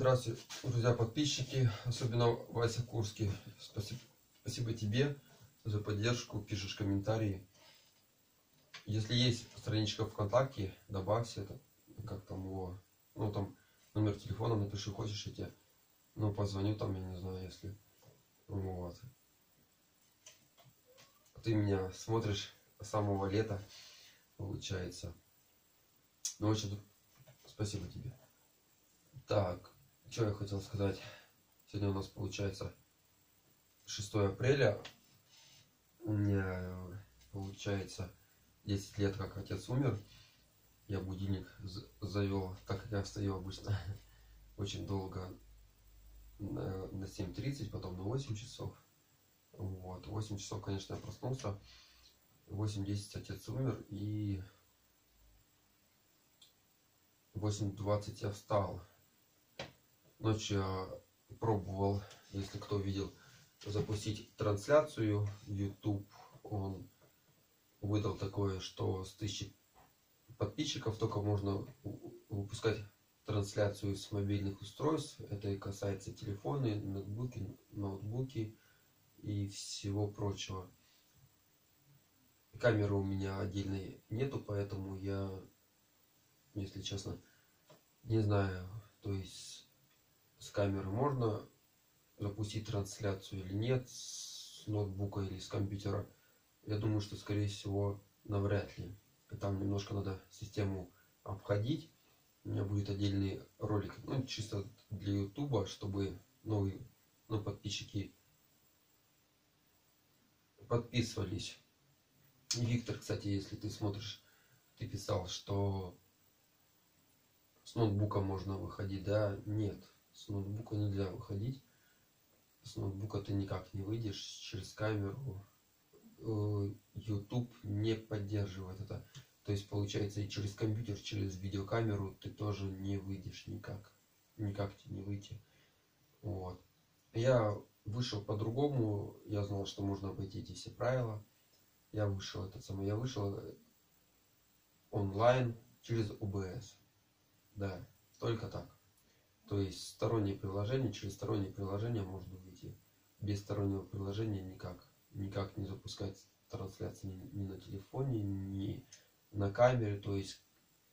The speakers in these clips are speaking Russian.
Здравствуйте, друзья, подписчики, особенно Вася Курский. Спасибо тебе за поддержку, пишешь комментарии. Если есть страничка ВКонтакте, добавься это, как там его, ну там номер телефона напиши, хочешь я тебе, ну позвоню там, я не знаю, если, вот. Ты меня смотришь с самого лета, получается. Ну, очень спасибо тебе. Так, что я хотел сказать. Сегодня у нас получается 6 апреля. У меня получается 10 лет, как отец умер. Я будильник завел, так как я встаю обычно очень долго, на 7:30, потом на 8 часов. Вот, 8 часов, конечно, я проснулся. 8:10 отец умер, и 8:20 я встал. Ночью я пробовал, если кто видел, запустить трансляцию YouTube. Он выдал такое, что с 1000 подписчиков только можно выпускать трансляцию с мобильных устройств. Это и касается телефоны, ноутбуки и всего прочего. Камеры у меня отдельной нету, поэтому я, если честно, не знаю, то есть с камеры можно запустить трансляцию или нет, с ноутбука или с компьютера. Я думаю, что скорее всего навряд ли. Там немножко надо систему обходить. У меня будет отдельный ролик, ну, чисто для ютуба, чтобы новые, ну, подписчики подписывались. И Виктор, кстати, если ты смотришь, ты писал, что с ноутбука можно выходить, да? Нет, с ноутбука нельзя выходить. С ноутбука ты никак не выйдешь через камеру. YouTube не поддерживает это. То есть получается и через компьютер, через видеокамеру ты тоже не выйдешь никак. Никак тебе не выйти. Вот. Я вышел по-другому. Я знал, что можно обойти эти все правила. Я вышел онлайн через OBS. Да, только так. То есть стороннее приложение, через стороннее приложение можно выйти. Без стороннего приложения никак. Никак не запускать трансляции ни на телефоне, ни на камере. То есть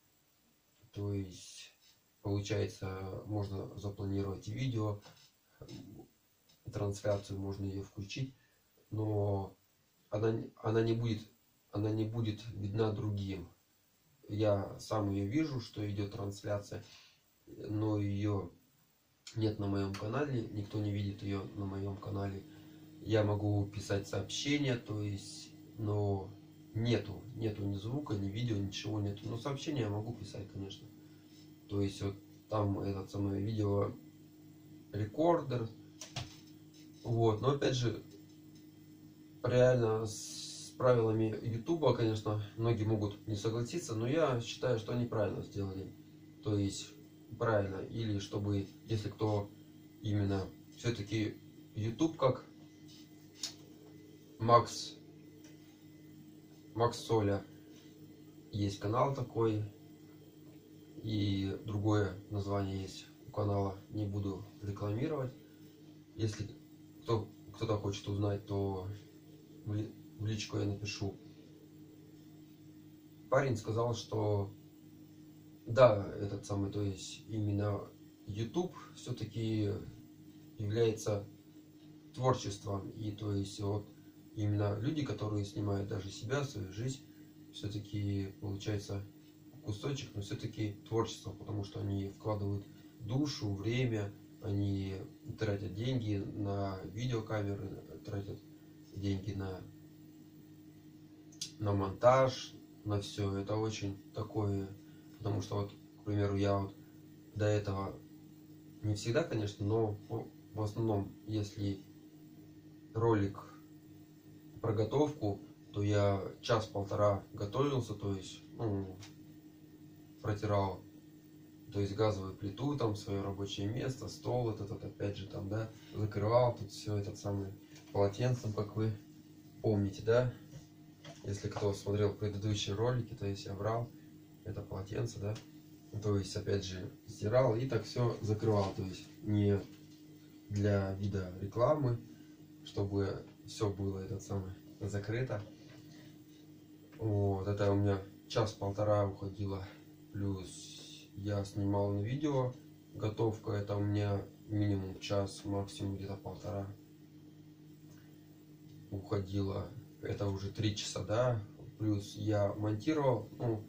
получается, можно запланировать видео, трансляцию, можно ее включить, но она не будет видна другим. Я сам ее вижу, что идет трансляция, но ее нет на моем канале, никто не видит ее на моем канале. Я могу писать сообщения, то есть, но нету ни звука, ни видео, ничего нету. Но сообщения я могу писать, конечно. То есть вот там этот самый видео рекордер. Вот, но опять же, реально с правилами ютуба, конечно, многие могут не согласиться, но я считаю, что они правильно сделали. То есть правильно, или чтобы, если кто именно все-таки YouTube как Макс Соля, есть канал такой, и другое название есть у канала, не буду рекламировать. Если кто-то хочет узнать, то в личку я напишу. Парень сказал, что да, этот самый, то есть именно YouTube все-таки является творчеством, и то есть вот именно люди, которые снимают даже себя, свою жизнь, все-таки получается кусочек, но все-таки творчество, потому что они вкладывают душу, время, они тратят деньги на видеокамеры, тратят деньги на монтаж, на все. Это очень такое, потому что вот, к примеру, я вот до этого не всегда, конечно, но в основном, если ролик про готовку, то я час-полтора готовился, то есть, ну, протирал, то есть газовую плиту, там свое рабочее место, стол этот опять же там, да, закрывал тут все этот самый полотенцем, как вы помните, да, если кто смотрел предыдущие ролики, то есть я брал это полотенце, да, То есть, опять же, стирал и так все закрывал. То есть, не для вида рекламы, чтобы все было этот самый закрыто. Вот, это у меня час-полтора уходило. Плюс я снимал на видео. Готовка это у меня минимум час, максимум где-то полтора уходило. Это уже 3 часа, да. Плюс я монтировал. Ну,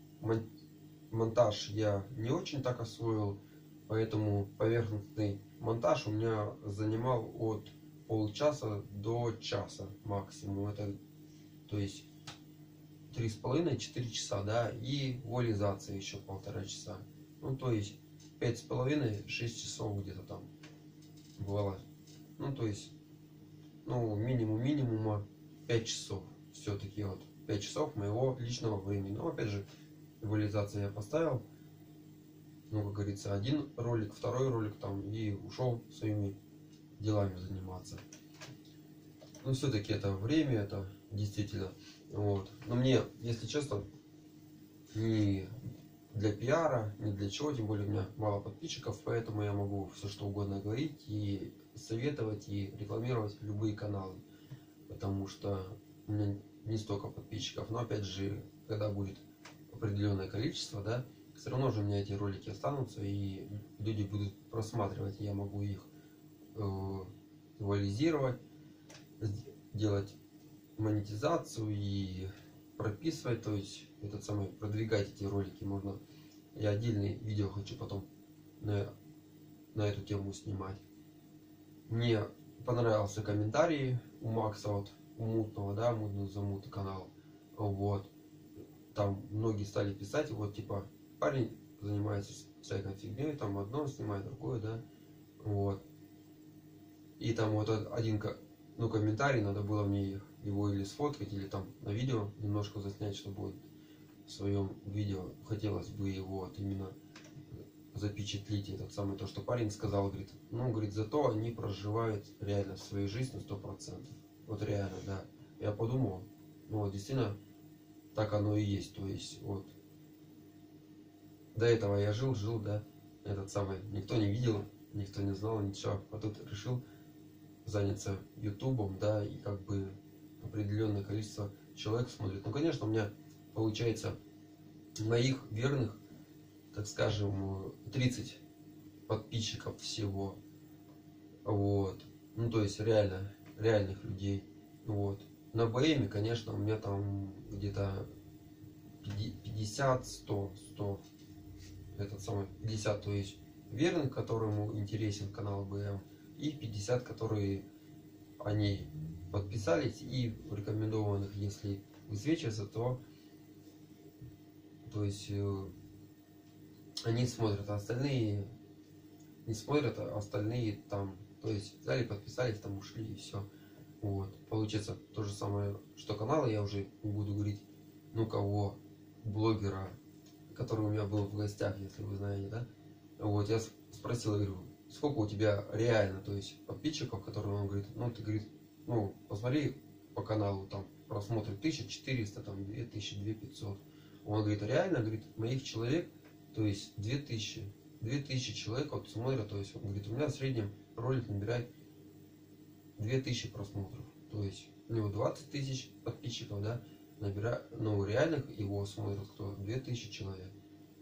монтаж я не очень так освоил, поэтому поверхностный монтаж у меня занимал от полчаса до часа максимум. Это, то есть 3,5-4 часа, да, и вуализация еще 1,5 часа. Ну, то есть 5,5-6 часов где-то там бывало. Ну, то есть, ну, минимума 5 часов. Все-таки вот 5 часов моего личного времени. Но опять же, вуализацию я поставил. Ну, как говорится, один ролик, второй ролик там, и ушел своими делами заниматься. Но все-таки это время, это действительно. Вот. Но мне, если честно, ни для пиара, ни для чего, тем более у меня мало подписчиков, поэтому я могу все что угодно говорить и советовать, и рекламировать любые каналы. Потому что у меня не столько подписчиков, но опять же, когда будет определенное количество, да, все равно же у меня эти ролики останутся, и люди будут просматривать, я могу их вуализировать, делать монетизацию и прописывать, то есть этот самый продвигать эти ролики можно. Я отдельные видео хочу потом на эту тему снимать. Мне понравился комментарий у Макса, вот у Мутного, да, Мутный замут канал. Вот. Там многие стали писать, вот типа парень занимается всякой фигней, там одно снимает, другое, да. Вот. И там вот один комментарий, надо было мне его или сфоткать, или там на видео немножко заснять, чтобы вот в своем видео хотелось бы его вот именно запечатлить этот самый, то, что парень сказал, говорит, ну, говорит, зато они проживают реально свою жизнь на 100%. Вот реально, да. Я подумал, ну, вот действительно, так оно и есть, то есть, вот, до этого я жил, да, этот самый, никто не видел, никто не знал, ничего, а тут решил заняться ютубом, да, и как бы определенное количество человек смотрит. Ну, конечно, у меня получается моих верных, так скажем, 30 подписчиков всего. Вот. Ну, то есть реально, реальных людей. Вот. На БМе, конечно, у меня там где-то 50, 100, этот самый 50, то есть верных, которому интересен канал БМ, и 50, которые они подписались, и рекомендованных, если высвечивается, то есть они смотрят, а остальные не смотрят, а остальные там, то есть взяли, подписались, там ушли и все. Вот. Получается то же самое, что каналы, я уже не буду говорить, ну кого, блогера, который у меня был в гостях, если вы знаете, да. Вот, я спросил, говорю, сколько у тебя реально, то есть подписчиков, которые он говорит, ну ты, говорит, ну посмотри по каналу, там просмотры 1400, там 2000, 2500. Он говорит, реально, говорит, моих человек, то есть 2000 человек вот смотрят, то есть он говорит, у меня в среднем ролик набирает 2000 просмотров, то есть у него 20 тысяч подписчиков, да, набирает, ну реальных его смотрят кто, 2000 человек.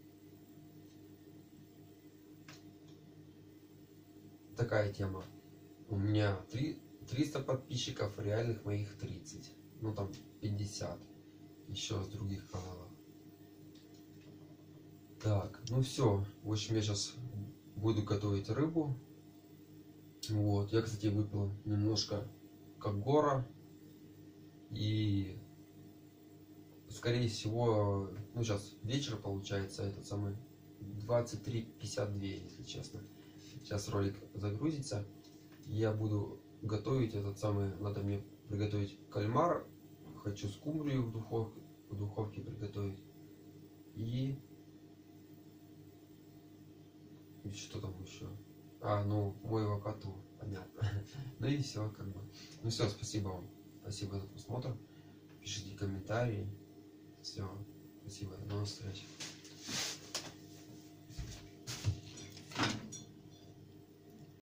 Такая тема. У меня 300 подписчиков, реальных моих 30, ну там 50 еще с других каналов. Так, ну все, в общем, я сейчас буду готовить рыбу. Вот, я, кстати, выпил немножко Кагора, и скорее всего, ну сейчас вечер получается, этот самый 23:52, если честно. Сейчас ролик загрузится, я буду готовить этот самый, надо мне приготовить кальмар, хочу скумбрию в духовке приготовить, и что там еще? Ну, моего коту, понятно. Ну и все, как бы. Ну все, спасибо вам. Спасибо за просмотр. Пишите комментарии. Все, спасибо, до новых встреч.